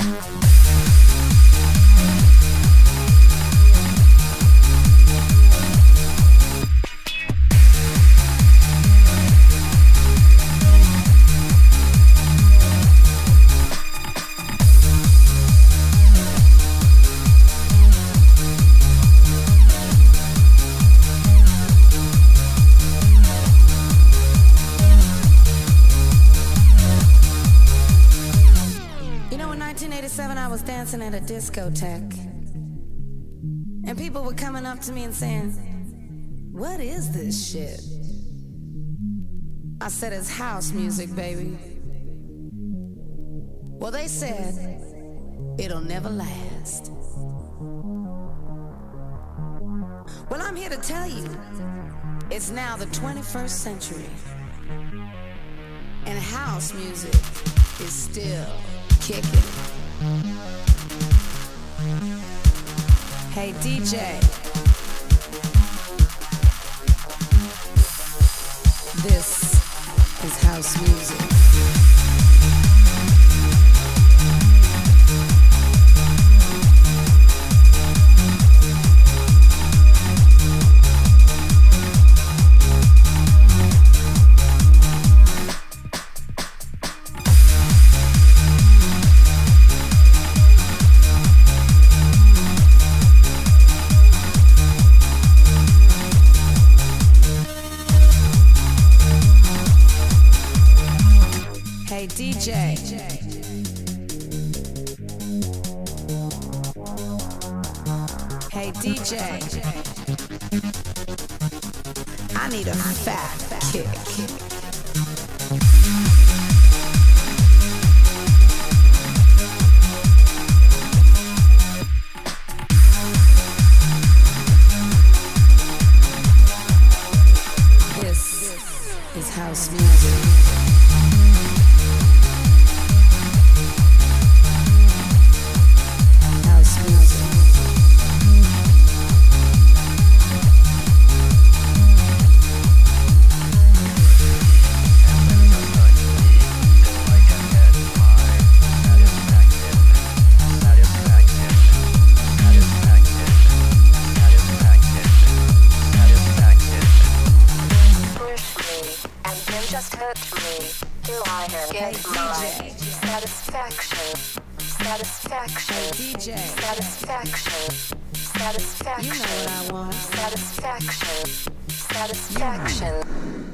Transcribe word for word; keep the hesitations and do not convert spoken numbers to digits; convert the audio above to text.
I was dancing at a discotheque, and people were coming up to me and saying, "What is this shit?" I said, "It's house music, baby." Well, they said, "It'll never last." Well, I'm here to tell you, it's now the twenty-first century, and house music is still kicking. Hey D J, this is house music. Hey D J, hey D J, I need a fat kick. This is house music. Just hurt me till I get my satisfaction, satisfaction, D J, satisfaction, satisfaction. You know what I want. Satisfaction, satisfaction.